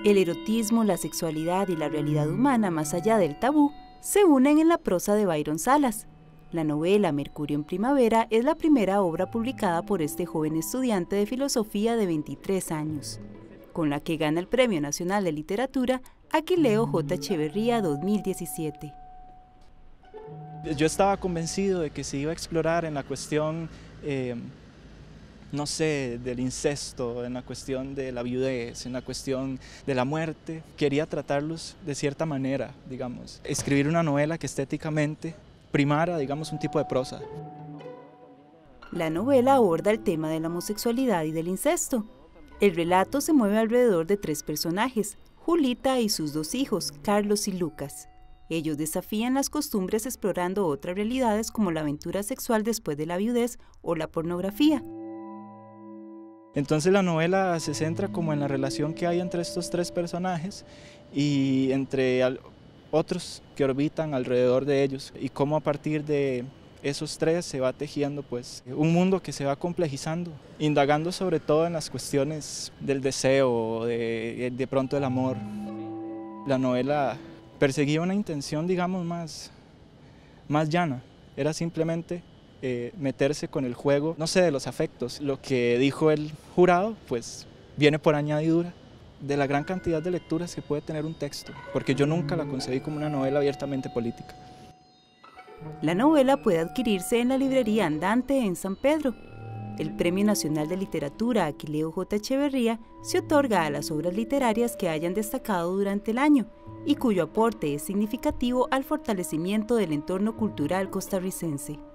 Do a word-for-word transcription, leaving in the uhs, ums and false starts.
El erotismo, la sexualidad y la realidad humana más allá del tabú se unen en la prosa de Byron Salas. La novela Mercurio en Primavera es la primera obra publicada por este joven estudiante de filosofía de veintitrés años, con la que gana el Premio Nacional de Literatura Aquileo J. Echeverría dos mil diecisiete. Yo estaba convencido de que se iba a explorar en la cuestión, eh, no sé, del incesto, en la cuestión de la viudez, en la cuestión de la muerte. Quería tratarlos de cierta manera, digamos. Escribir una novela que estéticamente primara, digamos, un tipo de prosa. La novela aborda el tema de la homosexualidad y del incesto. El relato se mueve alrededor de tres personajes, Julita y sus dos hijos, Carlos y Lucas. Ellos desafían las costumbres explorando otras realidades como la aventura sexual después de la viudez o la pornografía. Entonces la novela se centra como en la relación que hay entre estos tres personajes y entre otros que orbitan alrededor de ellos, y cómo a partir de esos tres se va tejiendo pues un mundo que se va complejizando, indagando sobre todo en las cuestiones del deseo, de, de pronto del amor. La novela perseguía una intención, digamos, más, más llana, era simplemente eh, meterse con el juego, no sé, de los afectos. Lo que dijo el jurado pues viene por añadidura de la gran cantidad de lecturas que puede tener un texto, porque yo nunca la concebí como una novela abiertamente política. La novela puede adquirirse en la librería Andante en San Pedro. El Premio Nacional de Literatura Aquileo J. Echeverría se otorga a las obras literarias que hayan destacado durante el año y cuyo aporte es significativo al fortalecimiento del entorno cultural costarricense.